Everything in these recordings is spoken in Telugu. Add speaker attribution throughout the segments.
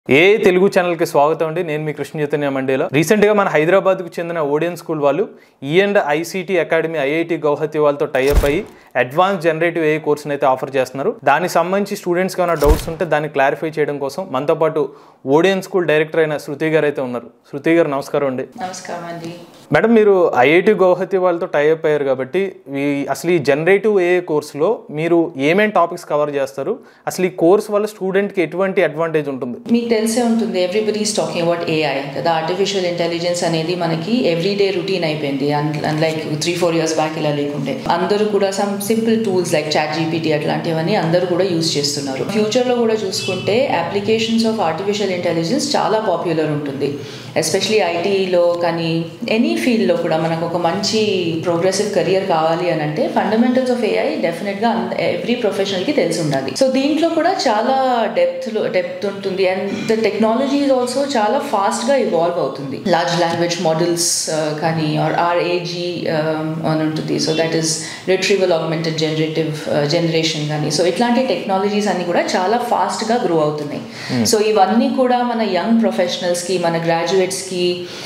Speaker 1: ఏ తెలుగు ఛానల్కి స్వాగతం అండి. నేను మీ కృష్ణ చైతన్య మండేలా. రీసెంట్గా మన హైదరాబాద్కు చెందిన ఓడియన్ స్కూల్ వాళ్ళు E&ICT అకాడమీ IIT గౌహతి వాళ్ళతో టైఅప్ అయ్యి అడ్వాన్స్ జనరేటివ్ AI కోర్సును అయితే ఆఫర్ చేస్తున్నారు. దానికి సంబంధించి స్టూడెంట్స్కి ఏమైనా డౌట్స్ ఉంటే దాన్ని క్లారిఫై చేయడం కోసం మనతో పాటు ఓడియన్ స్కూల్ డైరెక్టర్ అయిన శృతి గారు అయితే ఉన్నారు. శృతి గారు నమస్కారం అండి.
Speaker 2: నమస్కారం అండి.
Speaker 1: మేడం, మీరు IIT గౌహతి వాళ్ళతో టైఅప్ అయ్యారు కాబట్టి అసలు ఈ జనరేటివ్ AI కోర్సులో మీరు ఏమేమి టాపిక్స్ కవర్ చేస్తారు, అసలు ఈ కోర్స్ వల్ల స్టూడెంట్కి ఎటువంటి అడ్వాంటేజ్ ఉంటుంది?
Speaker 2: మీకు తెలిసే ఉంటుంది, everybody is talking about AI కదా. ఆర్టిఫిషియల్ ఇంటెలిజెన్స్ అనేది మనకి ఎవ్రీడే రొటీన్ అయిపోయింది. అన్లైక్ 3-4 years బ్యాక్ ఇలా లేకుంటే అందరూ కూడా some simple tools like ChatGPT అట్లాంటివన్నీ అందరూ కూడా యూజ్ చేస్తున్నారు. ఫ్యూచర్లో కూడా చూసుకుంటే అప్లికేషన్స్ ఆఫ్ ఆర్టిఫిషియల్ ఇంటెలిజెన్స్ చాలా పాపులర్ ఉంటుంది. ఎస్పెషలీ ఐటీలో కానీ ఎనీ ఫీల్డ్లో కూడా మనకు ఒక మంచి ప్రోగ్రెసివ్ కెరియర్ కావాలి అని అంటే ఫండమెంటల్స్ ఆఫ్ AI డెఫినెట్గా ఎవ్రీ ప్రొఫెషనల్కి తెలిసి ఉండాలి. సో దీంట్లో కూడా చాలా డెప్త్ ఉంటుంది. And the technology is also చాలా ఫాస్ట్గా ఇవాల్వ్ అవుతుంది. లార్జ్ లాంగ్వేజ్ మోడల్స్ కానీ RAG అని ఉంటుంది. So that is retrieval augmented generation కానీ. సో ఇట్లాంటి టెక్నాలజీస్ అన్ని కూడా చాలా ఫాస్ట్గా గ్రో అవుతున్నాయి. సో ఇవన్నీ కూడా మన యంగ్ ప్రొఫెషనల్స్కి, మన గ్రాడ్యుయేట్స్కి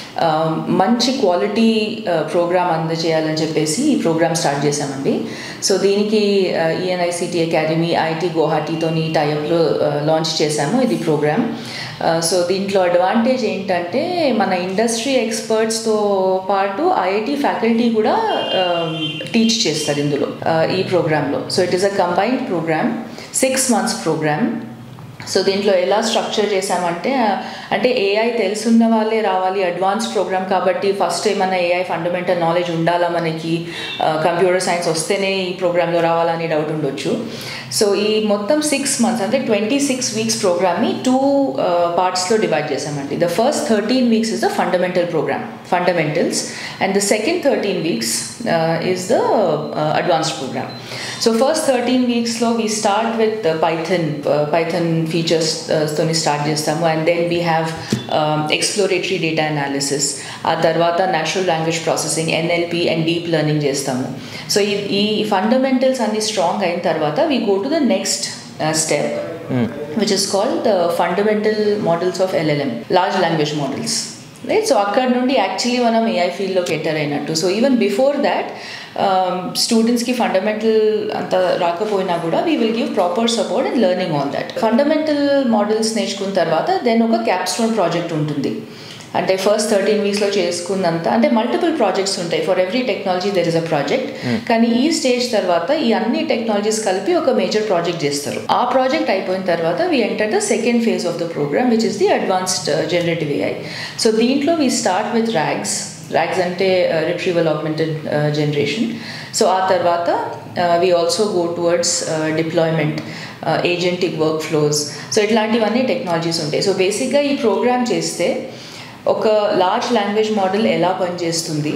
Speaker 2: మంచి క్వాలిటీ ప్రోగ్రామ్ అందజేయాలని చెప్పేసి ఈ ప్రోగ్రామ్ స్టార్ట్ చేశామండి. సో దీనికి E&ICT అకాడమీ IIT గౌహతితోని టైఅప్లో లాంచ్ చేశాము ఇది ప్రోగ్రామ్. సో దీంట్లో అడ్వాంటేజ్ ఏంటంటే మన ఇండస్ట్రీ ఎక్స్పర్ట్స్తో పాటు IIT ఫ్యాకల్టీ కూడా టీచ్ చేస్తారు ఇందులో ఈ ప్రోగ్రాంలో. So it is a combined program, 6 months program. So దీంట్లో ఎలా స్ట్రక్చర్ చేసామంటే, అంటే AI తెలుసున్న వాళ్ళే రావాలి, అడ్వాన్స్ ప్రోగ్రామ్ కాబట్టి ఫస్ట్ ఏమన్నా AI ఫండమెంటల్ నాలెడ్జ్ ఉండాలా, మనకి కంప్యూటర్ సైన్స్ వస్తేనే ఈ ప్రోగ్రాంలో రావాలని డౌట్ ఉండొచ్చు. సో ఈ మొత్తం 6 months అంటే 26 weeks ప్రోగ్రామ్ని 2 partsలో డివైడ్ చేసామండి. The first 13 weeks is the fundamental program, fundamentals, and the second 13 weeks is the advanced program. So first 13 weeksలో we start with Python features తోని స్టార్ట్ చేస్తాము. And then we have exploratory data analysis, ఆ తర్వాత natural language processing, NLP and deep learning చేస్తాము. సో ఈ ఫండమెంటల్స్ అన్ని స్ట్రాంగ్ అయిన తర్వాత we go to the next step which is called the fundamental models of LLM, large language models, right. So అక్కడ నుండి యాక్చువల్లీ మనం AI ఫీల్డ్లోకి ఎంటర్ అయినట్టు. సో ఈవెన్ బిఫోర్ దాట్ స్టూడెంట్స్కి ఫండమెంటల్ అంత రాకపోయినా కూడా we will give proper support and learning all that. Fundamental models నేర్చుకున్న తర్వాత దెన్ ఒక క్యాప్స్టోన్ ప్రాజెక్ట్ ఉంటుంది. అంటే ఫస్ట్ 13 weeksలో చేసుకున్నంత, అంటే మల్టిపుల్ ప్రాజెక్ట్స్ ఉంటాయి. For every technology there is a project. కానీ ఈ స్టేజ్ తర్వాత ఈ అన్ని టెక్నాలజీస్ కలిపి ఒక మేజర్ ప్రాజెక్ట్ చేస్తారు. ఆ ప్రాజెక్ట్ అయిపోయిన తర్వాత we enter the second phase of the program which is the advanced generative AI. So దీంట్లో వీ స్టార్ట్ విత్ RAGs అంటే రిట్రీవల్ ఆగ్మెంటెడ్ జనరేషన్. సో ఆ తర్వాత we also go towards deployment, agentic workflows. So ఇట్లాంటివన్నీ టెక్నాలజీస్ ఉంటాయి. సో బేసిక్గా ఈ ప్రోగ్రామ్ చేస్తే ఒక లార్జ్ లాంగ్వేజ్ మోడల్ ఎలా పనిచేస్తుంది,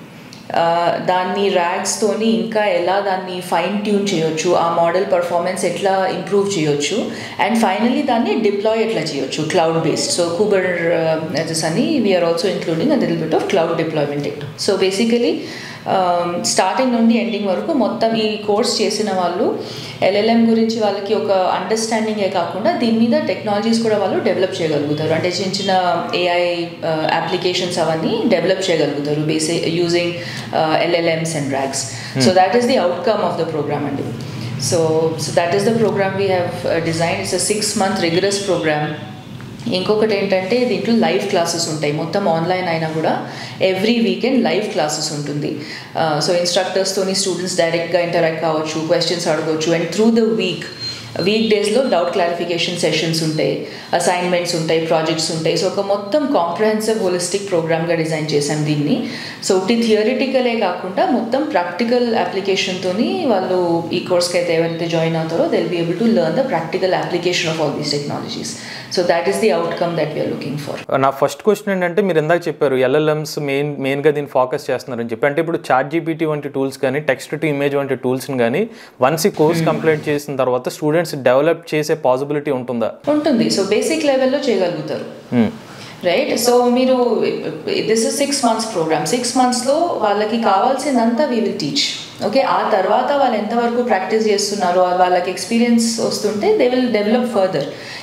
Speaker 2: దాన్ని RAGస్తోని ఇంకా ఎలా దాన్ని ఫైన్ ట్యూన్ చేయొచ్చు, ఆ మోడల్ పర్ఫార్మెన్స్ ఎట్లా ఇంప్రూవ్ చేయొచ్చు, అండ్ ఫైనలీ దాన్ని డిప్లాయ్ ఎట్లా చేయొచ్చు క్లౌడ్ బేస్డ్. సో Kubernetes అని we are also including a little bit of cloud deployment. So basically starting నుండి ఎండింగ్ వరకు మొత్తం ఈ కోర్స్ చేసిన వాళ్ళు LLM గురించి వాళ్ళకి ఒక అండర్స్టాండింగే కాకుండా దీని మీద టెక్నాలజీస్ కూడా వాళ్ళు డెవలప్ చేయగలుగుతారు. అంటే చిన్న చిన్న AI అప్లికేషన్స్ అవన్నీ డెవలప్ చేయగలుగుతారు using LLMs and RAGs. So that is the outcome of the program అండి. So that is the program we have design. It's a 6 month rigorous program. ఇంకొకటి ఏంటంటే దీంట్లో లైవ్ క్లాసెస్ ఉంటాయి. మొత్తం ఆన్లైన్ అయినా కూడా ఎవ్రీ వీకెండ్ లైవ్ క్లాసెస్ ఉంటుంది. సో ఇన్స్ట్రక్టర్స్తోని స్టూడెంట్స్ డైరెక్ట్గా ఇంటరాక్ట్ కావచ్చు, క్వశ్చన్స్ అడగవచ్చు. అండ్ త్రూ ద వీక్ డేస్లో డౌట్ క్లారిఫికేషన్ సెషన్స్ ఉంటాయి, అసైన్మెంట్స్ ఉంటాయి, ప్రాజెక్ట్స్ ఉంటాయి. సో ఒక మొత్తం కాంప్రహెన్సివ్ హోలిస్టిక్ ప్రోగ్రామ్గా డిజైన్ చేశాం దీన్ని. సో థియరిటికలే కాకుండా మొత్తం ప్రాక్టికల్ అప్లికేషన్తోని వాళ్ళు ఈ కోర్స్కి అయితే ఎవరైతే జాయిన్ అవుతారో they will be able to learn the practical application of all these technologies. So that is the outcome that we are looking for.
Speaker 1: నా ఫస్ట్ క్వశ్చన్ ఏంటంటే, మీరు ఇందాక చెప్పారు LLMs మెయిన్గా దీన్ని ఫోకస్ చేస్తున్నారని చెప్పి. అంటే ఇప్పుడు ChatGPT వంటి టూల్స్ కానీ, టెక్స్ట్ టు ఇమేజ్ వంటి టూల్స్ని కానీ వన్స్ ఈ కోర్స్ కంప్లీట్ చేసిన తర్వాత స్టూడెంట్స్ డెవలప్ చేసే పాసిబిలిటీ ఉంటుందా?
Speaker 2: ఉంటుంది. సో బేసిక్ లెవెల్లో చేయగలుగుతారు, రైట్. సో మీరు దిస్ ఇస్ 6 months ప్రోగ్రామ్. 6 monthsలో వాళ్ళకి కావాల్సిందంతా వీ విల్ టీచ్. ఓకే, ఆ తర్వాత వాళ్ళు ఎంతవరకు ప్రాక్టీస్ చేస్తున్నారో, వాళ్ళకి ఎక్స్పీరియన్స్ వస్తుంటే దే విల్ డెవలప్ ఫర్దర్.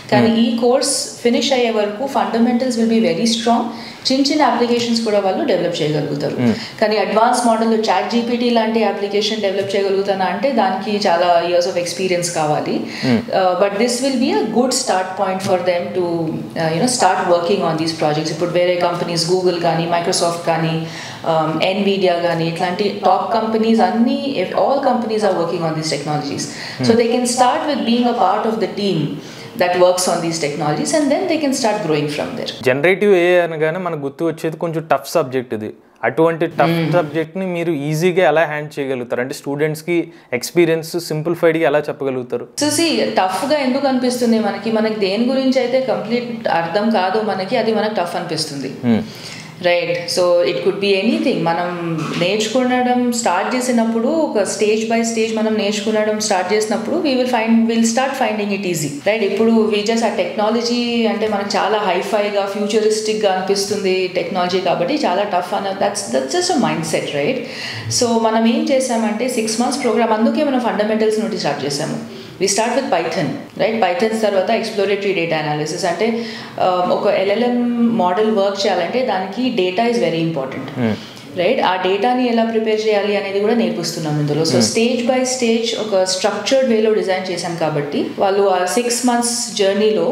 Speaker 2: కానీ ఈ కోర్స్ ఫినిష్ అయ్యే వరకు fundamentals will be very strong. చిన్న అప్లికేషన్స్ కూడా వాళ్ళు డెవలప్ చేయగలుగుతారు. కానీ అడ్వాన్స్ మోడల్ చాట్ జీపీటీ లాంటి అప్లికేషన్ డెవలప్ చేయగలుగుతానా అంటే దానికి చాలా ఇయర్స్ ఆఫ్ ఎక్స్పీరియన్స్ కావాలి. But this will be a good start point for them to start working on these projects. ఇప్పుడు వేరే కంపెనీస్ గూగుల్ కానీ మైక్రోసాఫ్ట్ కానీ ఎన్విడియా కానీ ఇట్లాంటి టాప్ కంపెనీస్ అన్ని all companies are working on these technologies. So they can start with being a part of the team that works on these technologies and then they can start growing from there.
Speaker 1: Generative AI అనగానే మనకు గుర్తు వచ్చేది కొంచెం టఫ్ సబ్జెక్ట్ ఇది. అటువంటి టఫ్ సబ్జెక్ట్ని మీరు ఈజీగా ఎలా హ్యాండ్ చేయగలుగుతారు? అంటే స్టూడెంట్స్కి ఎక్స్పీరియన్స్ సింప్లిఫైడ్గా ఎలా చెప్పగలుగుతారు?
Speaker 2: సో టఫ్గా ఎందుకు అనిపిస్తుంది మనకి దేని గురించి అయితే కంప్లీట్ అర్థం కాదు మనకి, అది మనకు టఫ్ అనిపిస్తుంది. Right. So it could be anything. మనం నేర్చుకునడం స్టార్ట్ చేసినప్పుడు ఒక స్టేజ్ బై స్టేజ్ మనం నేర్చుకునడం స్టార్ట్ చేసినప్పుడు will start finding it easy. Right. ఇప్పుడు ఆ టెక్నాలజీ అంటే మనకు చాలా హైఫైగా ఫ్యూచరిస్టిక్గా అనిపిస్తుంది టెక్నాలజీ, కాబట్టి చాలా టఫ్ అని that's just a mindset. Right. So మనం ఏం చేసామంటే 6 months ప్రోగ్రామ్, అందుకే మనం ఫండమెంటల్స్ నుండి స్టార్ట్ చేసాము. We start with Python, right? Python తర్వాత ఎక్స్ప్లోరేటరీ డేటా అనాలిసిస్. అంటే ఒక LLM మోడల్ వర్క్ చేయాలంటే దానికి data is very important. Right. ఆ డేటాని ఎలా ప్రిపేర్ చేయాలి అనేది కూడా నేర్పిస్తున్నాం ఇందులో. సో స్టేజ్ బై స్టేజ్ ఒక స్ట్రక్చర్డ్ వేలో డిజైన్ చేశాం కాబట్టి వాళ్ళు ఆ 6 months జర్నీలో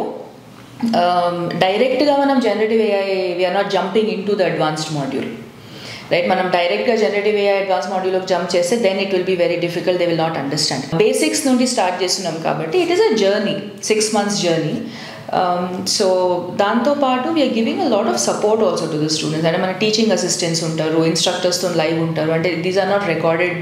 Speaker 2: డైరెక్ట్గా మనం generative AI we are not jumping into the advanced module. Right. మనం డైరెక్ట్గా జనరేటివ్ AI అడ్వాన్స్ మాడ్యూల్లోకి జంప్ చేస్తే then it will be very difficult, they will not understand. Basics నుండి స్టార్ట్ చేస్తున్నాం కాబట్టి it is a journey, 6 months journey. So దాంతోపాటు we are giving a lot of support also to the students. అంటే మన టీచింగ్ అసిస్టెంట్స్ ఉంటారు, ఇన్స్ట్రక్టర్స్తో లైవ్ ఉంటారు. అంటే these are not recorded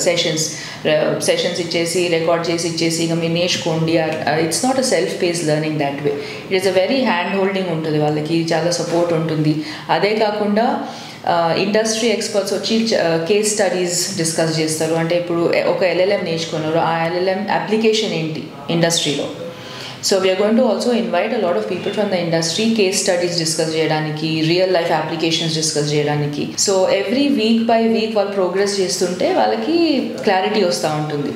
Speaker 2: sessions ఇచ్చేసి రికార్డ్ చేసి ఇచ్చేసి ఇక మీరు నేర్చుకోండి. It's not a self pace learning that way. It is a very hand holding ఉంటుంది, వాళ్ళకి చాలా సపోర్ట్ ఉంటుంది. అదే కాకుండా ఇండస్ట్రీ ఎక్స్పర్ట్స్ వచ్చి కేస్ స్టడీస్ డిస్కస్ చేస్తారు. అంటే ఇప్పుడు ఒక LLM నేర్చుకున్నారు, ఆ LLM అప్లికేషన్ ఏంటి ఇండస్ట్రీలో. So we are going to also invite a lot of people from the industry case studies discuss చేయడానికి, రియల్ లైఫ్ అప్లికేషన్స్ డిస్కస్ చేయడానికి. So every week by week వాళ్ళు ప్రోగ్రెస్ చేస్తుంటే వాళ్ళకి క్లారిటీ వస్తూ ఉంటుంది.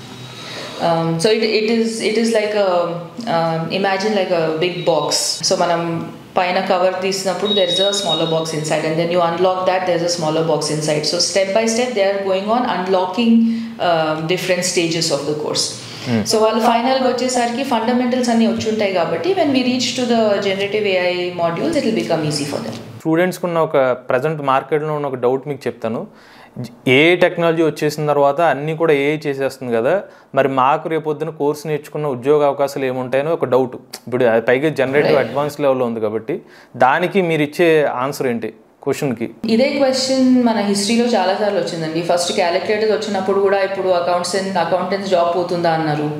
Speaker 2: So it is like imagine like a big box. So మనం పైన కవర్ తీసినప్పుడు there is a smaller box inside and then you unlock that, there is a smaller box inside. So step by step they are going on unlocking different stages of the course. So వాళ్ళు ఫైనల్గా వచ్చేసరికి ఫండమెంటల్స్ అన్నీ వచ్చి ఉంటాయి కాబట్టి when we reach to the generative AI modules it will become easy for them.
Speaker 1: స్టూడెంట్స్కి ఉన్న ఒక ప్రజెంట్ మార్కెట్లో ఉన్న ఒక డౌట్ మీకు చెప్తాను. AI టెక్నాలజీ వచ్చేసిన తర్వాత అన్నీ కూడా AI చేసేస్తుంది కదా, మరి మాకు రేపొద్దున కోర్స్ నేర్చుకున్న ఉద్యోగ అవకాశాలు ఏముంటాయని ఒక డౌట్. ఇప్పుడు పైగా జనరేటివ్ అడ్వాన్స్ లెవెల్లో ఉంది కాబట్టి దానికి మీరు ఇచ్చే ఆన్సర్ ఏంటి క్వశ్చన్కి?
Speaker 2: ఇదే క్వశ్చన్ మన హిస్టరీలో చాలాసార్లు వచ్చిందండి. ఫస్ట్ క్యాలిక్యులేటర్స్ వచ్చినప్పుడు కూడా ఇప్పుడు అకౌంటెంట్స్ జాబ్ పోతుందా అన్నారు.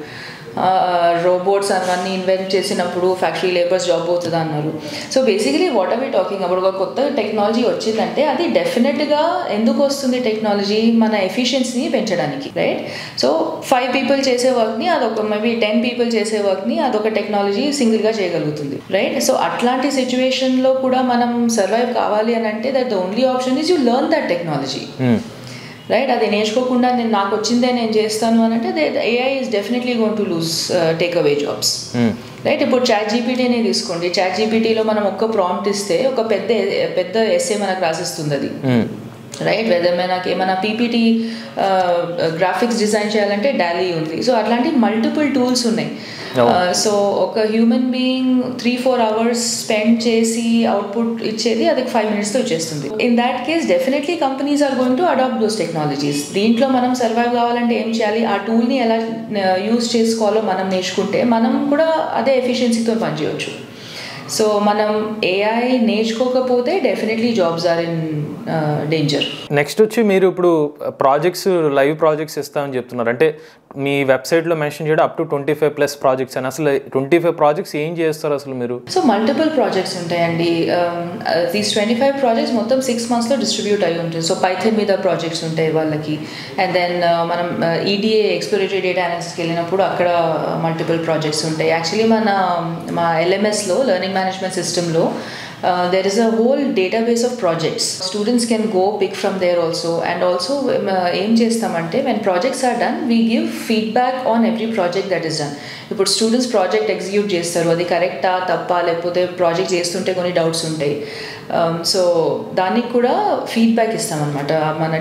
Speaker 2: రోబోట్స్ అవన్నీ ఇన్వెంట్ చేసినప్పుడు ఫ్యాక్టరీ లేబర్స్ జాబ్ పోతుందా అన్నారు. So basically what are we talking about? ఒక కొత్త టెక్నాలజీ వచ్చిందంటే అది డెఫినెట్గా ఎందుకు వస్తుంది? టెక్నాలజీ మన ఎఫిషియన్సీని పెంచడానికి. రైట్. సో 5 people చేసే వర్క్ని అదొక మేబీ 10 people చేసే వర్క్ని అదొక టెక్నాలజీ సింగిల్గా చేయగలుగుతుంది. రైట్. సో అట్లాంటి సిచ్యువేషన్లో కూడా మనం సర్వైవ్ కావాలి అని అంటే that the only option is you learn that technology. Right. అది నేర్చుకోకుండా నాకు వచ్చిందే నేను చేస్తాను అని అంటే AI is definitely going to lose take away jobs. Right. ఇప్పుడు చాట్ జీపీటీనే తీసుకోండి. చాట్ జీపీటీలో మనం ఒక్క ప్రాంప్ట్ ఇస్తే ఒక పెద్ద ఎస్సే మనకు రాసిస్తుంది అది. రైట్. వెదర్ మనకి ఏమైనా పీపీటీ గ్రాఫిక్స్ డిజైన్ చేయాలంటే డాలీ ఉంది. సో అట్లాంటి మల్టిపుల్ టూల్స్ ఉన్నాయి. సో ఒక హ్యూమన్ బీయింగ్ 3-4 hours స్పెండ్ చేసి అవుట్పుట్ ఇచ్చేది అది 5 minutesతో ఇచ్చేస్తుంది. In that case definitely companies are going to adapt those technologies. దీంట్లో మనం సర్వైవ్ కావాలంటే ఏం చేయాలి? ఆ టూల్ని ఎలా యూజ్ చేసుకోవాలో మనం నేర్చుకుంటే మనం కూడా అదే ఎఫిషియన్సీతో పనిచేయవచ్చు. సో మనం AI నేర్చుకోకపోతే definitely jobs are in danger.
Speaker 1: Next వచ్చి మీరు ఇప్పుడు లైవ్ ప్రాజెక్ట్స్ ఇస్తామని చెప్తున్నారు. అంటే మీ వెబ్సైట్లో మెన్షన్ చేయడం అప్ టు 25+ ప్రాజెక్ట్స్ అని. అసలు 25 ప్రాజెక్ట్స్ ఏం చేస్తారు అసలు మీరు?
Speaker 2: సో మల్టిపుల్ ప్రాజెక్ట్స్ ఉంటాయండి. దీస్ 25 ప్రాజెక్ట్స్ మొత్తం 6 monthsలో డిస్ట్రిబ్యూట్ అయి ఉంటుంది. సో పైథాన్ మీద ప్రాజెక్ట్స్ ఉంటాయి వాళ్ళకి. అండ్ దెన్ మనం EDA ఎక్స్ప్లోరేటరీ డేటా అనాలిసిస్కి వెళ్ళినప్పుడు అక్కడ మల్టిపుల్ ప్రాజెక్ట్స్ ఉంటాయి. యాక్చువల్లీ మా LMSలో లెర్నింగ్ మేనేజ్మెంట్ సిస్టంలో there is a whole database of projects. Students can go pick from there also, and also aim chestamante when projects are done we give feedback on every project that is done. ఇప్పుడు స్టూడెంట్స్ ప్రాజెక్ట్ ఎగ్జిక్యూట్ చేస్తారు, అది కరెక్టా తప్పా లేకపోతే ప్రాజెక్ట్ చేస్తుంటే కొన్ని డౌట్స్ ఉంటాయి. సో దానికి కూడా ఫీడ్బ్యాక్ ఇస్తామన్నమాట. మన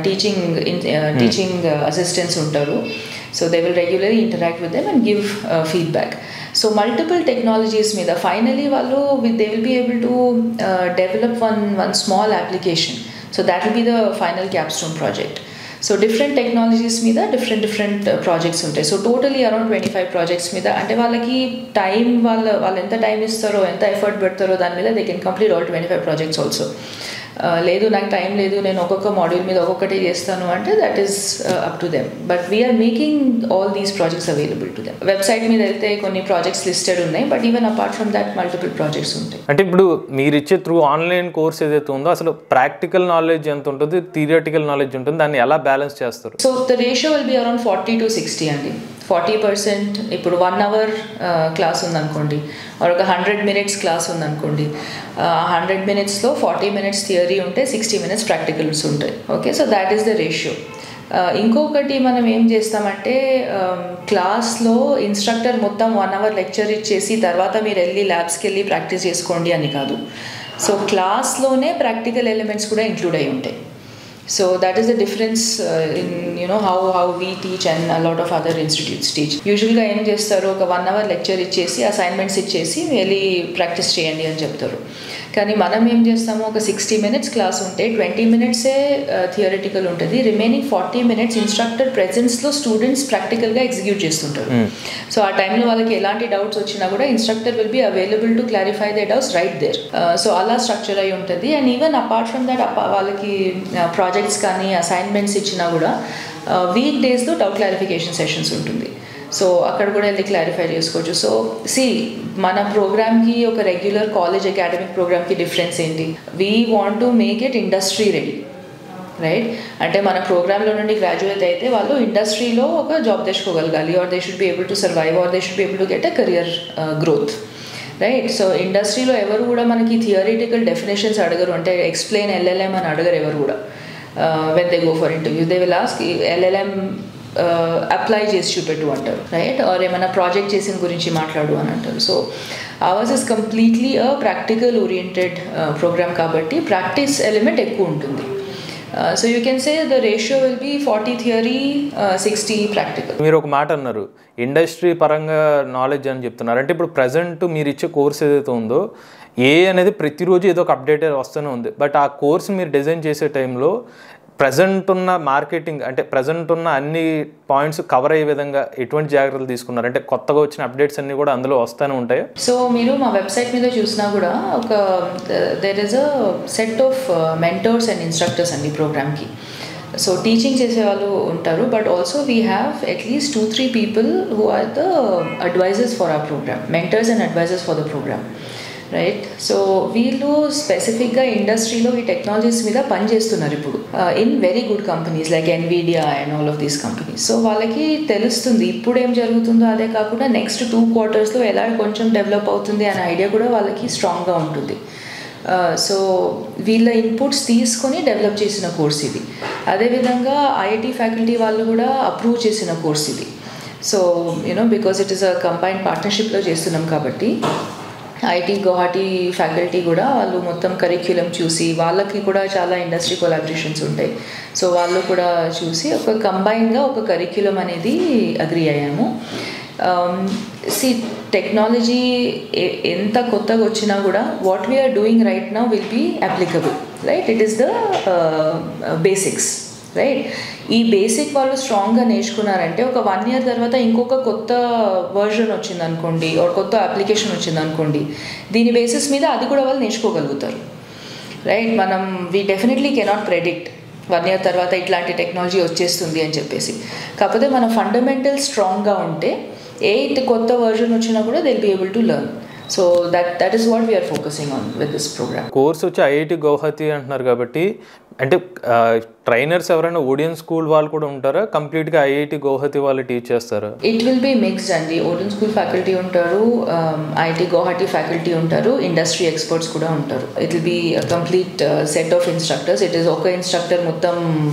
Speaker 2: టీచింగ్ అసిస్టెంట్స్ ఉంటారు, so they will regularly interact with them and give feedback. So multiple technologies మీద ఫైనలీ వాళ్ళు they will be able to develop one small application. So that will be the final capstone project. So different technologies మీద డిఫరెంట్ ప్రాజెక్ట్స్ ఉంటాయి. సో టోటలీ అరౌండ్ 25 ప్రాజెక్ట్స్ మీద, అంటే వాళ్ళకి టైం వాళ్ళు ఎంత టైం ఇస్తారో ఎంత ఎఫర్ట్ పెడతారో దాని మీద they can complete all 25 projects also. లేదు నాకు టైం లేదు నేను ఒక్కొక్క మాడ్యూల్ మీద ఒక్కొక్కటి చేస్తాను అంటే that is up to them. But we are making all these projects available to them. Website మీద వెళ్తే కొన్ని ప్రాజెక్ట్స్ లిస్టెడ్ ఉన్నాయి, but even apart from that multiple projects ఉంటాయి.
Speaker 1: అంటే ఇప్పుడు మీరు ఇచ్చే త్రూ ఆన్లైన్ కోర్స్ ఏదైతే ఉందో అసలు ప్రాక్టికల్ నాలెడ్జ్ ఎంత ఉంటుంది, థియరిటికల్ నాలెడ్జ్ ఉంటుంది, దాన్ని ఎలా బ్యాలెన్స్ చేస్తారు?
Speaker 2: So the ratio will be around 40 to 60 అండి. 40% ఇప్పుడు 1 hour క్లాస్ ఉందనుకోండి, ఒక 100 minutes క్లాస్ ఉందనుకోండి, 100 minutesలో 40 minutes థియరీ ఉంటే 60 minutes ప్రాక్టికల్స్ ఉంటాయి. Okay, so that is the ratio. ఇంకొకటి మనం ఏం చేస్తామంటే క్లాస్లో ఇన్స్ట్రక్టర్ మొత్తం 1 hour లెక్చర్ ఇచ్చేసి తర్వాత మీరు వెళ్ళి ల్యాబ్స్కి వెళ్ళి ప్రాక్టీస్ చేసుకోండి అని కాదు. సో క్లాస్లోనే ప్రాక్టికల్ ఎలిమెంట్స్ కూడా ఇంక్లూడ్ అయి ఉంటాయి. So that is the difference in how we teach and a lot of other institutes teach. Usually ఏం చేస్తారు, ఒక 1 hour లెక్చర్ ఇచ్చేసి అసైన్మెంట్స్ ఇచ్చేసి వెళ్ళి ప్రాక్టీస్ చేయండి అని చెప్తారు. కానీ మనం ఏం చేస్తాము, ఒక 60 minutes క్లాస్ ఉంటే 20 minutes థియరిటికల్ ఉంటుంది, రిమైనింగ్ 40 minutes ఇన్స్ట్రక్టర్ ప్రెజెన్స్లో స్టూడెంట్స్ ప్రాక్టికల్గా ఎగ్జిక్యూట్ చేస్తుంటారు. సో ఆ టైంలో వాళ్ళకి ఎలాంటి డౌట్స్ వచ్చినా కూడా instructor will be available to clarify the doubts right there. So అలా స్ట్రక్చర్ అయి ఉంటుంది. And even apart from that వాళ్ళకి ప్రాజెక్ట్స్ కానీ అసైన్మెంట్స్ ఇచ్చినా కూడా వీక్ డేస్లో డౌట్ క్లారిఫికేషన్ సెషన్స్ ఉంటుంది. సో అక్కడ కూడా వెళ్ళి క్లారిఫై చేసుకోవచ్చు. సో మన ప్రోగ్రామ్కి ఒక రెగ్యులర్ కాలేజ్ అకాడమిక్ ప్రోగ్రామ్కి డిఫరెన్స్ ఏంటి, we want to make it industry ready, right? అంటే మన ప్రోగ్రాంలో నుండి గ్రాడ్యుయేట్ అయితే వాళ్ళు ఇండస్ట్రీలో ఒక జాబ్ తెచ్చుకోగలగాలి, or they should be able to survive, or they should be able to get a career growth, right? So ఇండస్ట్రీలో ఎవరు కూడా మనకి థియరిటికల్ డెఫినేషన్స్ అడగరు, అంటే ఎక్స్ప్లెయిన్ LLM అని అడగరు ఎవరు కూడా. When they go for interview they will ask LLM apply చేసి చూపెట్టు అంటారు, రైట్? ఆర్ ఏమైనా ప్రాజెక్ట్ చేసిన గురించి మాట్లాడు అని అంటారు. So ours is completely practical oriented program కాబట్టి ప్రాక్టీస్ ఎలిమెంట్ ఎక్కువ ఉంటుంది. So you can say the ratio will be 40 theory 60 practical.
Speaker 1: మీరు ఒక మాట అన్నారు ఇండస్ట్రీ పరంగా నాలెడ్జ్ అని చెప్తున్నారు. అంటే ఇప్పుడు ప్రజెంట్ మీరు ఇచ్చే కోర్స్ ఏదైతే ఉందో అనేది ప్రతిరోజు ఏదో ఒక అప్డేట్ వస్తూనే ఉంది. బట్ ఆ కోర్స్ మీరు డిజైన్ చేసే టైంలో ప్రజెంట్ ఉన్న మార్కెటింగ్ అంటే ప్రజెంట్ ఉన్న అన్ని పాయింట్స్ కవర్ అయ్యే విధంగా ఎటువంటి జాగ్రత్తలు తీసుకున్నారు? అంటే కొత్తగా వచ్చిన అప్డేట్స్ అన్ని కూడా అందులో వస్తూనే ఉంటాయి.
Speaker 2: సో మీరు మా వెబ్సైట్ మీద చూసినా కూడా ఒక there is a set of mentors and instructors అండి ప్రోగ్రామ్కి. సో టీచింగ్ చేసే వాళ్ళు ఉంటారు, but also we have at least 2-3 people who are the advisors for our program, mentors and advisors for the program, right? So వీళ్ళు స్పెసిఫిక్గా ఇండస్ట్రీలో ఈ టెక్నాలజీస్ మీద పనిచేస్తున్నారు ఇప్పుడు in very good companies like Nvidia and all of these companies. So వాళ్ళకి తెలుస్తుంది ఇప్పుడు ఏం జరుగుతుందో, అదే కాకుండా నెక్స్ట్ 2 quartersలో ఎలా కొంచెం డెవలప్ అవుతుంది అనే ఐడియా కూడా వాళ్ళకి స్ట్రాంగ్గా ఉంటుంది. సో వీళ్ళ ఇన్పుట్స్ తీసుకొని డెవలప్ చేసిన కోర్స్ ఇది. అదేవిధంగా ఐఐటి ఫ్యాకల్టీ వాళ్ళు కూడా అప్రూవ్ చేసిన కోర్స్ ఇది. So because it is a combined పార్ట్నర్షిప్లో చేస్తున్నాం కాబట్టి ఐఐటి గౌహటి ఫ్యాకల్టీ కూడా వాళ్ళు మొత్తం కరిక్యులం చూసి, వాళ్ళకి కూడా చాలా ఇండస్ట్రీ కొలాబరేషన్స్ ఉంటాయి. సో వాళ్ళు కూడా చూసి ఒక కంబైన్గా ఒక కరిక్యులం అనేది అగ్రీ అయ్యాము. టెక్నాలజీ ఎంత కొత్తగా వచ్చినా కూడా what we are doing right now will be applicable, right? It is the basics, right? ఈ బేసిక్ వాళ్ళు స్ట్రాంగ్గా నేర్చుకున్నారంటే ఒక 1 year తర్వాత ఇంకొక కొత్త వర్జన్ వచ్చింది అనుకోండి, ఒక కొత్త అప్లికేషన్ వచ్చింది అనుకోండి, దీని బేసిస్ మీద అది కూడా వాళ్ళు నేర్చుకోగలుగుతారు, రైట్? మనం we definitely cannot predict 1 year తర్వాత ఇట్లాంటి టెక్నాలజీ వచ్చేస్తుంది అని చెప్పేసి. కాకపోతే మన ఫండమెంటల్ స్ట్రాంగ్గా ఉంటే కొత్త వర్జన్ వచ్చినా కూడా they will be able to learn. So that is what we are focusing on with this program.
Speaker 1: Course వచ్చి ఐఐటి గౌహతి అంటున్నారు కాబట్టి అంటే ట్రైనర్స్ ఎవరైనా ఓడియన్ స్కూల్ వాళ్ళు కూడా ఉంటారా, కంప్లీట్గా ఐఐటి గౌహతి వాళ్ళు టీచ్ చేస్తారా?
Speaker 2: ఇట్ విల్ బి మిక్స్డ్ అండి. ఓడియన్ స్కూల్ ఫ్యాకల్టీ ఉంటారు, ఐఐటి గౌహతి ఫ్యాకల్టీ ఉంటారు, ఇండస్ట్రీ ఎక్స్పర్ట్స్ కూడా ఉంటారు. It will be complete set of instructors. It is ఒక ఇన్స్ట్రక్టర్ మొత్తం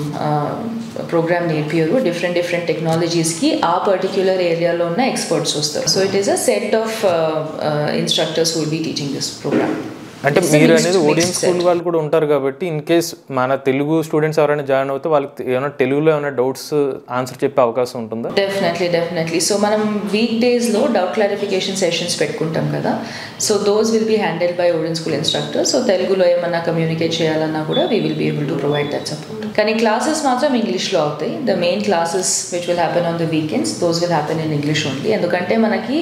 Speaker 2: ప్రోగ్రామ్ నేర్పియరు. డిఫరెంట్ టెక్నాలజీస్కి ఆ పర్టిక్యులర్ ఏరియాలో ఉన్న ఎక్స్పర్ట్స్ వస్తారు. So it is a set of instructors who will be teaching this program.
Speaker 1: అంటే మీరు అనేది ఓడియన్ స్కూల్ వాళ్ళు కూడా ఉంటారు కాబట్టి ఇన్ కేస్ మన తెలుగు స్టూడెంట్స్ ఎవరైనా జాయిన్ అవుతే వాళ్ళకి ఏమైనా తెలుగులో ఏమైనా డౌట్స్ ఆన్సర్ చెప్పే అవకాశం ఉంటుందా?
Speaker 2: డెఫినెట్లీ. సో మనం వీక్ డేస్లో డౌట్ క్లారిఫికేషన్ సెషన్స్ పెట్టుకుంటాం కదా, so those will be handled by Odin school instructor. So తెలుగులో ఏమన్నా కమ్యూనికేట్ చేయాలన్నా కూడా we will be able to provide that support. కానీ క్లాసెస్ మాత్రం ఇంగ్లీష్లో అవుతాయి. The main classes which will happen on the weekends, those will happen in English only. ఎందుకంటే మనకి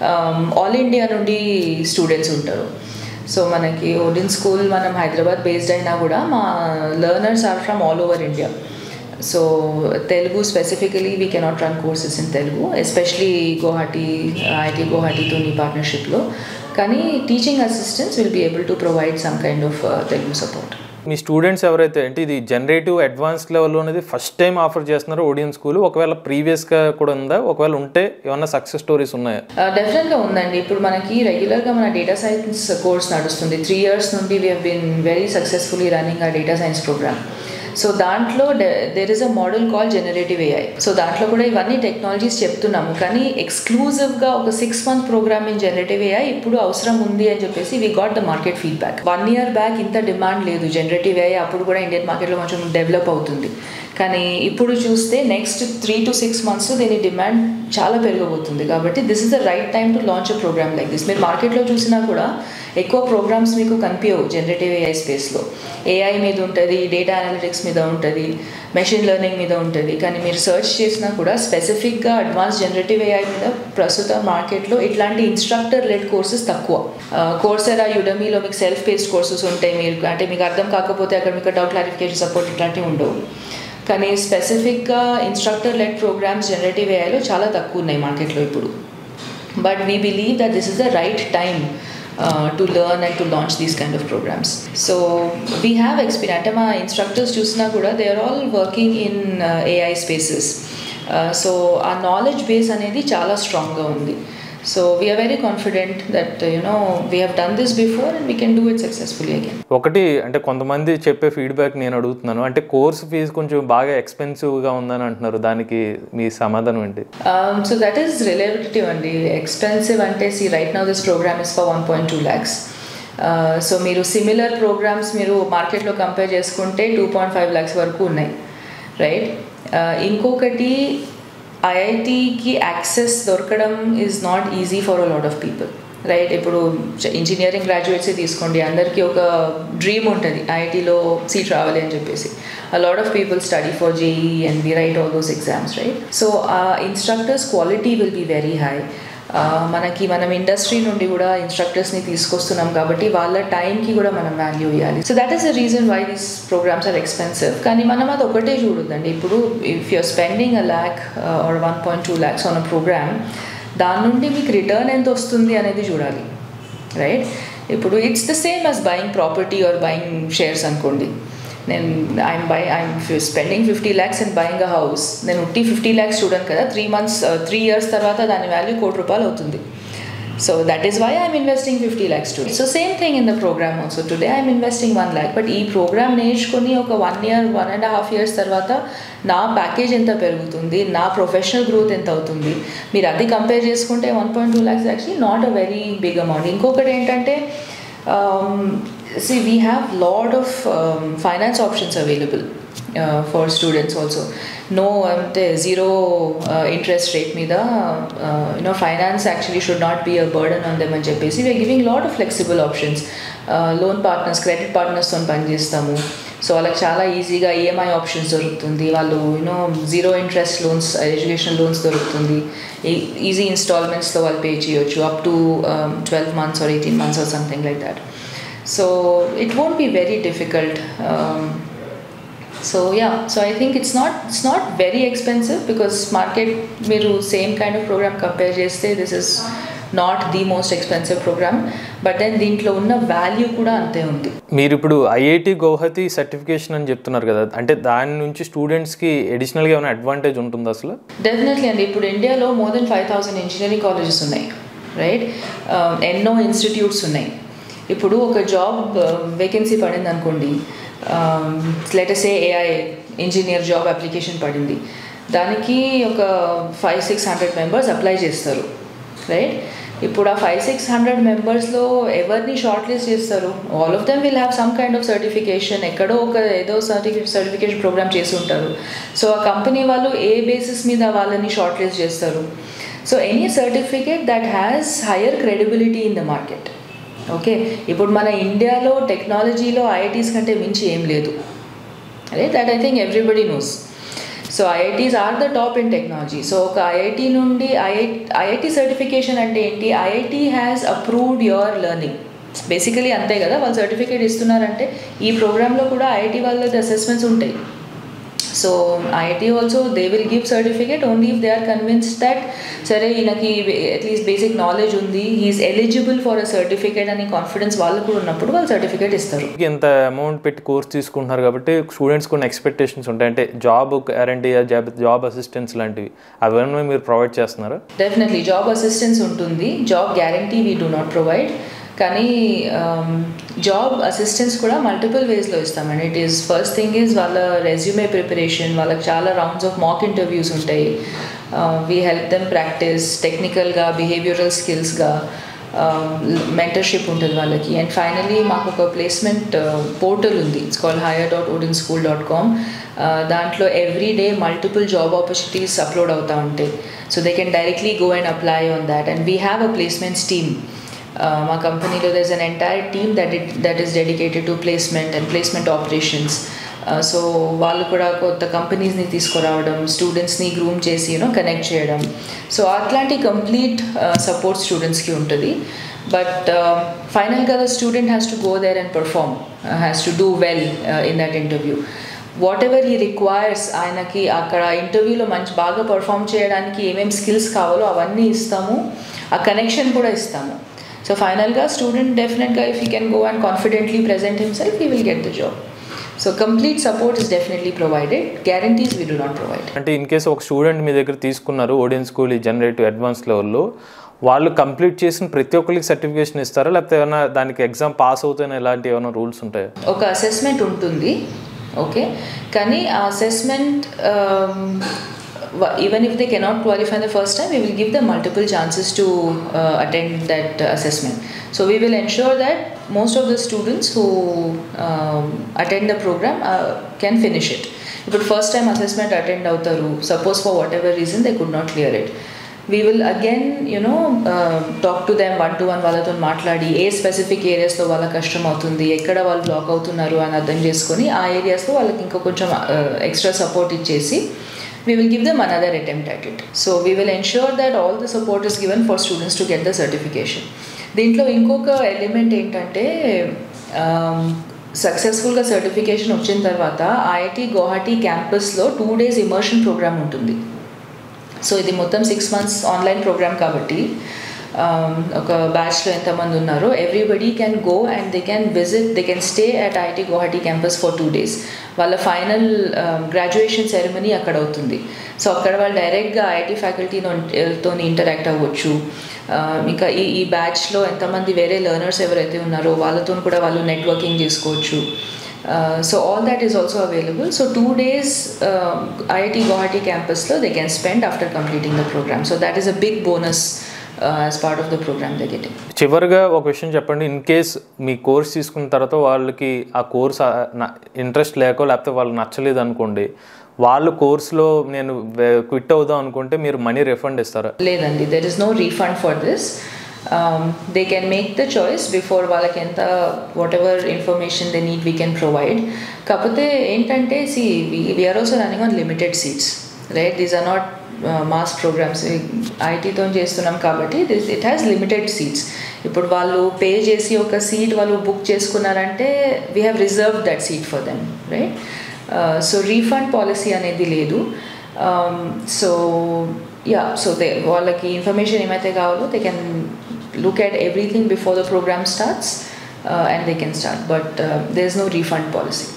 Speaker 2: ఆల్ ఇండియా నుండి స్టూడెంట్స్ ఉంటారు. సో మనకి ఓడియన్ స్కూల్ మనం హైదరాబాద్ బేస్డ్ అయినా కూడా మా learners are from all over India. So Telugu specifically we cannot run courses in Telugu, especially Guwahati IIT గువాహటితోని పార్ట్నర్షిప్లో. కానీ teaching assistants will be able to provide some kind of Telugu support.
Speaker 1: మీ స్టూడెంట్స్ ఎవరైతే అంటే ఇది జనరేటివ్ అడ్వాన్స్డ్ లెవెల్లో అనేది ఫస్ట్ టైం ఆఫర్ చేస్తున్నారో ఓడియన్ స్కూల్, ఒకవేళ ప్రీవియస్గా కూడా ఉందా, ఒకవేళ ఉంటే ఏమన్నా సక్సెస్ స్టోరీస్ ఉన్నాయా?
Speaker 2: డెఫినెట్గా ఉందండి. ఇప్పుడు మనకి రెగ్యులర్గా మన డేటా సైన్స్ కోర్స్ నడుస్తుంది. 3 years నుండి we have been very successfully running ఆ డేటా సైన్స్ ప్రోగ్రామ్. సో దాంట్లో there is a model call generative AI. So దాంట్లో కూడా ఇవన్నీ టెక్నాలజీస్ చెప్తున్నాము, కానీ ఎక్స్క్లూజివ్గా ఒక 6 month program in generative AI ఇప్పుడు అవసరం ఉంది అని చెప్పేసి we got the market feedback. 1 year back ఇంత డిమాండ్ లేదు జనరేటివ్ ఏఐ. అప్పుడు కూడా ఇండియన్ మార్కెట్లో కొంచెం డెవలప్ అవుతుంది, కానీ ఇప్పుడు చూస్తే నెక్స్ట్ 3 to 6 months దీని డిమాండ్ చాలా పెరగబోతుంది. కాబట్టి this is the right time to launch a program like this. మీరు మార్కెట్లో చూసినా కూడా ఎక్కువ ప్రోగ్రామ్స్ మీకు కనిపించవు జనరేటివ్ ఏఐ స్పేస్లో. ఏఐ మీద ఉంటుంది, డేటా అనలిటిక్స్ మీద ఉంటుంది, మెషిన్ లెర్నింగ్ మీద ఉంటుంది, కానీ మీరు సెర్చ్ చేసినా కూడా స్పెసిఫిక్గా అడ్వాన్స్ జనరేటివ్ ఏఐ మీద ప్రస్తుతం మార్కెట్లో ఇట్లాంటి ఇన్స్ట్రక్టర్ లెడ్ కోర్సెస్ తక్కువ. కోర్సెరా, యుడమీలో మీకు సెల్ఫ్ పేస్డ్ కోర్సెస్ ఉంటాయి. మీరు అంటే మీకు అర్థం కాకపోతే అక్కడ మీకు డౌట్ క్లారిఫికేషన్ సపోర్ట్ ఇట్లాంటివి ఉండవు. కానీ స్పెసిఫిక్గా ఇన్స్ట్రక్టర్ లెడ్ ప్రోగ్రామ్స్ జనరేటివ్ ఏఐలో చాలా తక్కువ ఉన్నాయి మార్కెట్లో ఇప్పుడు. But we believe that this is the right time to learn and to launch these kind of programs. So we have experience. అంటే మా ఇన్స్ట్రక్టర్స్ చూసినా కూడా they are all working in AI spaces. So our knowledge base అనేది చాలా స్ట్రాంగ్గా ఉంది. So we are very confident that we have done this before and we can do it successfully again.
Speaker 1: ఒకటి అంటే కొంతమంది చెప్పే ఫీడ్బ్యాక్ నేను అడుగుతున్నాను, అంటే కోర్స్ ఫీజు కొంచెం బాగా ఎక్స్పెన్సివ్గా ఉందని అంటున్నారు, దానికి మీ సమాధానం ఏంటి?
Speaker 2: So that is relative అండి. ఎక్స్పెన్సివ్ అంటే right now this program is for 1.2 lakhs. So మీరు సిమిలర్ ప్రోగ్రామ్స్ మీరు మార్కెట్లో కంపేర్ చేసుకుంటే 2.5 lakhs వరకు ఉన్నాయి, రైట్? ఇంకొకటి ఐఐటికి యాక్సెస్ దొరకడం is not easy for a lot of people, right? ఇప్పుడు ఇంజనీరింగ్ గ్రాడ్యుయేట్సే తీసుకోండి, అందరికీ ఒక డ్రీమ్ ఉంటుంది ఐఐటిలో సీట్ రావాలి అని చెప్పేసి. a lot of people study for JEE and we write all those exams, right? So instructors quality will be very high. మనం ఇండస్ట్రీ నుండి కూడా ఇన్స్ట్రక్టర్స్ని తీసుకొస్తున్నాం కాబట్టి వాళ్ళ టైంకి కూడా మనం వాల్యూ ఇవ్వాలి. So that is the reason why these programs are expensive. కానీ మనం అది ఒకటే చూడొద్దండి. ఇప్పుడు if you are spending 1 lakh or 1.2 lakhs on a program, దాని నుండి మీకు రిటర్న్ ఎంత వస్తుంది అనేది చూడాలి, రైట్? ఇప్పుడు it's the same as buying property or buying shares అనుకోండి. నేను I'm spending 50 lakhs and buying a house. నేను 50 lakhs చూడను కదా, 3 years తర్వాత దాని వాల్యూ 1 crore రూపాయలు అవుతుంది. So that is why I'm investing 50 lakhs today. So same thing in the program also. Today I'm investing 1 lakh, but ఈ ప్రోగ్రామ్ నేర్చుకుని ఒక 1 year, 1.5 years తర్వాత నా ప్యాకేజ్ ఎంత పెరుగుతుంది, నా ప్రొఫెషనల్ గ్రోత్ ఎంత అవుతుంది, మీరు అది కంపేర్ చేసుకుంటే 1.2 lakhs actually not a very big amount. ఇంకొకటి ఏంటంటే, see, we have lot of finance options available for students also. No zero interest rate meeda finance actually should not be a burden on them అని చెప్పేసి we are giving lot of flexible options. Loan partners, credit partners తో పని చేస్తాము. సో వాళ్ళకి చాలా ఈజీగా ఈఎంఐ ఆప్షన్స్ దొరుకుతుంది. వాళ్ళు zero interest loans, education loans దొరుకుతుంది. ఈజీ ఇన్స్టాల్మెంట్స్తో వాళ్ళు పే చేయొచ్చు up to 12 months or 18 months or something like that. So it won't be very difficult. So I think it's not very expensive because market miru same kind of program compare cheste, this is not the most expensive program, but then దీంట్లో ఉన్న వాల్యూ కూడా అంతే ఉంది.
Speaker 1: మీరు ఇప్పుడు ఐఐటి గౌహతి సర్టిఫికేషన్ అని చెప్తున్నారు కదా, అంటే దాని నుంచి స్టూడెంట్స్కి అడిషనల్గా ఏమైనా అడ్వాంటేజ్ ఉంటుంది అసలు?
Speaker 2: డెఫినెట్లీ అండి. ఇప్పుడు ఇండియాలో మోర్ దెన్ 5,000 ఇంజనీరింగ్ కాలేజెస్ ఉన్నాయి, రైట్? ఎన్నో ఇన్స్టిట్యూట్స్ ఉన్నాయి. ఇప్పుడు ఒక జాబ్ వేకెన్సీ పడింది అనుకోండి, let say AI engineer job application పడింది, దానికి ఒక 500-600 మెంబర్స్ అప్లై చేస్తారు, రైట్? ఇప్పుడు ఆ 500-600 మెంబర్స్లో ఎవరిని షార్ట్ లిస్ట్ చేస్తారు? All of them will have some kind of certification, ఎక్కడో ఒక ఏదో సర్టిఫికేషన్ ప్రోగ్రామ్ చేసి ఉంటారు. సో ఆ కంపెనీ వాళ్ళు ఏ బేసిస్ మీద వాళ్ళని షార్ట్ లిస్ట్ చేస్తారు? So any certificate that has higher credibility in the market. Okay, ఇప్పుడు మన ఇండియాలో టెక్నాలజీలో ఐఐటీస్ కంటే మించి ఏం లేదు, right? That I think everybody knows. So IITs are the top in technology. So ఒక ఐఐటి నుండి ఐఐటి సర్టిఫికేషన్ అంటే ఏంటి? IIT has approved your learning, basically అంతే కదా. వాళ్ళు సర్టిఫికేట్ ఇస్తున్నారంటే ఈ ప్రోగ్రాంలో కూడా ఐఐటి వాళ్ళది అసెస్మెంట్స్ ఉంటాయి. So IIT also they will give certificate only if they are convinced that సరే ఈయనకి అట్లీస్ట్ బేసిక్ నాలెడ్జ్ ఉంది, he's eligible for a certificate అని కాన్ఫిడెన్స్ వాళ్ళు కూడా ఉన్నప్పుడు వాళ్ళు సర్టిఫికేట్ ఇస్తారు.
Speaker 1: ఎంత అమౌంట్ పెట్టి కోర్స్ తీసుకుంటున్నారు కాబట్టి స్టూడెంట్స్ కొన్ని ఎక్స్పెక్టేషన్స్ ఉంటాయి, అంటే జాబ్ గ్యారంటీ, జాబ్ అసిస్టెన్స్ లాంటివి అవన్నీ మీరు ప్రొవైడ్ చేస్తున్నారా?
Speaker 2: డెఫినెట్లీ జాబ్ అసిస్టెన్స్ ఉంటుంది. Job guarantee we do not provide, కానీ జాబ్ అసిస్టెన్స్ కూడా మల్టిపుల్ వేస్లో ఇస్తామండి. It is first thing is వాళ్ళ రెజ్యూమే ప్రిపరేషన్, వాళ్ళకి చాలా రౌండ్స్ ఆఫ్ మాక్ ఇంటర్వ్యూస్ ఉంటాయి. వీ హెల్ప్ దెమ్ ప్రాక్టీస్ టెక్నికల్గా, బిహేవియరల్ స్కిల్స్గా, మెంటర్షిప్ ఉంటుంది వాళ్ళకి. అండ్ ఫైనలీ మాకు ఒక ప్లేస్మెంట్ పోర్టల్ ఉంది, ఇట్స్ కాల్డ్ hire.odenschool.com. దాంట్లో every day multiple job opportunities upload అవుతూ ఉంటాయి. So they can directly go and apply on that. And we have a placements team. మా కంపెనీలో there's an entire team that is dedicated to placement and placement operations. So వాళ్ళు కూడా కొత్త కంపెనీస్ని తీసుకురావడం, స్టూడెంట్స్ని గ్రూమ్ చేసి కనెక్ట్ చేయడం. సో అట్లాంటి కంప్లీట్ సపోర్ట్ స్టూడెంట్స్కి ఉంటుంది. బట్ ఫైనల్గా the student has to go there and perform, has to do well in that interview. Whatever he requires, ఆయనకి అక్కడ ఇంటర్వ్యూలో బాగా పర్ఫామ్ చేయడానికి ఏమేమి స్కిల్స్ కావాలో అవన్నీ ఇస్తాము, ఆ కనెక్షన్ కూడా ఇస్తాము. So finally, student definitely, if he can go and confidently present himself, he will get the job. So complete support is definitely provided. Guarantees we do not provide.
Speaker 1: అంటే ఇన్ కేసు ఒక స్టూడెంట్ మీ దగ్గర తీసుకున్నారు ఓడియన్ స్కూల్ ఈ జనరేటివ్ అడ్వాన్స్ లెవెల్లో, వాళ్ళు కంప్లీట్ చేసిన ప్రతి ఒక్కరికి సర్టిఫికేషన్ ఇస్తారా, లేకపోతే ఏమైనా దానికి ఎగ్జామ్ పాస్ అవుతాయని ఎలాంటి ఏమైనా రూల్స్ ఉంటాయా?
Speaker 2: ఒక అసెస్మెంట్ ఉంటుంది, ఓకే, కానీ ఆ assessment even if they cannot qualify the first time, we will give them multiple chances to attend that assessment. So we will ensure that most of the students who attend the program can finish it. If the first time assessment attend avtaru, suppose for whatever reason they could not clear it, we will again talk to them one to one, వాళ్ళతో మాట్లాడి ఏ స్పెసిఫిక్ ఏరియాస్లో వాళ్ళ కష్టం అవుతుంది, ఎక్కడ వాళ్ళు బ్లాక్ అవుతున్నారు అని అర్థం చేసుకొని ఆ ఏరియాస్లో వాళ్ళకి ఇంకా కొంచెం ఎక్స్ట్రా సపోర్ట్ ఇచ్చేసి we will give them another attempt at it. So we will ensure that all the support is given for students to get the certification. దీంట్లో ఇంకొక ఎలిమెంట్ ఏంటంటే సక్సెస్ఫుల్గా సర్టిఫికేషన్ వచ్చిన తర్వాత ఐఐటి గౌహతి క్యాంపస్లో 2 days ఇమర్షన్ ప్రోగ్రామ్ ఉంటుంది. సో ఇది మొత్తం 6 months ఆన్లైన్ ప్రోగ్రామ్ కాబట్టి ఒక బ్యాచ్లో ఎంతమంది ఉన్నారో everybody can go and they can visit, they can stay at IIT Guwahati campus for 2 days. వాళ్ళ ఫైనల్ గ్రాడ్యుయేషన్ సెరమనీ అక్కడ అవుతుంది. సో అక్కడ వాళ్ళు డైరెక్ట్గా ఐఐటి ఫ్యాకల్టీతో ఇంటరాక్ట్ అవ్వచ్చు. ఇంకా ఈ బ్యాచ్లో ఎంతమంది వేరే లెర్నర్స్ ఎవరైతే ఉన్నారో వాళ్ళతో కూడా వాళ్ళు నెట్వర్కింగ్ చేసుకోవచ్చు. So all that is also available. So 2 days IIT Guwahati క్యాంపస్లో they can spend after completing the programme. So that is a big bonus as part of the program they're getting.
Speaker 1: చివరిగా ఒక విషయం చెప్పండి, ఇన్ కేస్ మీ కోర్స్ తీసుకున్న తర్వాత వాళ్ళకి ఆ కోర్స్ ఇంట్రెస్ట్ లేకో లేకపోతే వాళ్ళు నచ్చలేదు అనుకోండి, వాళ్ళు కోర్సులో నేను క్విట్ అవుదాం అనుకుంటే మీరు మనీ రిఫండ్ ఇస్తారా?
Speaker 2: లేదండి, there is no refund for this. They can make the choice before వాళ్ళకి ఎంత whatever information they need we can provide. కాకపోతే ఏంటంటే we are also running on limited seats, right? These are not mass programmes. ఐటీతో చేస్తున్నాం కాబట్టి ఇట్ హ్యాస్ లిమిటెడ్ సీట్స్. ఇప్పుడు వాళ్ళు పే చేసి ఒక సీట్ వాళ్ళు బుక్ చేసుకున్నారంటే we have reserved that seat for them, right? So refund policy అనేది లేదు. సో సో వాళ్ళకి ఇన్ఫర్మేషన్ ఏమైతే కావాలో they can look at everything before the programme starts and they can start. But there is no refund policy.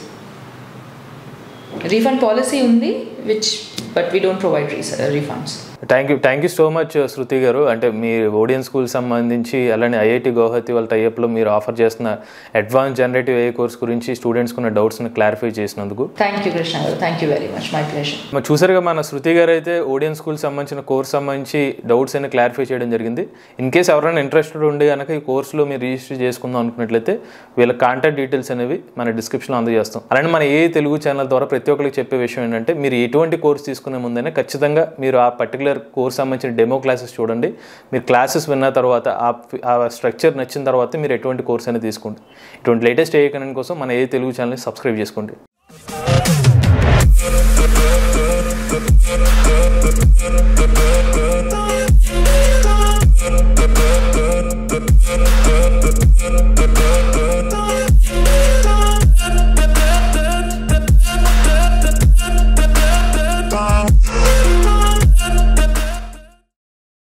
Speaker 2: Refund policy ఉంది but we don't provide refunds.
Speaker 1: Thank you so much Shruti garu. అంటే మీ ఓడియన్ స్కూల్ సంబంధించి అలానే ఐఐటి గౌహతి వాళ్ళ టైప్లో మీరు ఆఫర్ చేస్తున్న అడ్వాన్స్ జనరేటివ్ AI కోర్స్ గురించి స్టూడెంట్స్కి ఉన్న డౌట్స్ని క్లారిఫై చేసినందుకు
Speaker 2: thank you Krishna garu. Thank you very much. My pleasure.
Speaker 1: మరి చూసారుగా మన శృతి గారు అయితే ఓడియన్ స్కూల్ సంబంధించిన కోర్స్ సంబంధించి డౌట్స్ అన్ని క్లారిఫై చేయడం జరిగింది. ఇన్ కేస్ ఎవరైనా ఇంట్రెస్టెడ్ ఉండి కనుక ఈ కోర్సులో మీరు రిజిస్టర్ చేసుకుందాం అనుకున్నట్లయితే వీళ్ళ కాంటాక్ట్ డీటెయిల్స్ అనేవి మన డిస్క్రిప్షన్లో అందజేస్తాం. అలానే మన ఏ తెలుగు ఛానల్ ద్వారా ప్రతి ఒక్కరికి చెప్పే విషయం ఏంటంటే మీరు ఎటువంటి కోర్స్ తీసుకునే ముందైనా ఖచ్చితంగా మీరు ఆ పర్టికులర్ కోర్స్ సంబంధించిన డెమో క్లాసెస్ చూడండి. మీరు క్లాసెస్ విన్న తర్వాత ఆ స్ట్రక్చర్ నచ్చిన తర్వాత మీరు ఎటువంటి కోర్స్ అనేది తీసుకోండి. ఇటువంటి లేటెస్ట్ AI కంటెంట్ కోసం మన ఏ తెలుగు ఛానల్ని సబ్స్క్రైబ్ చేసుకోండి.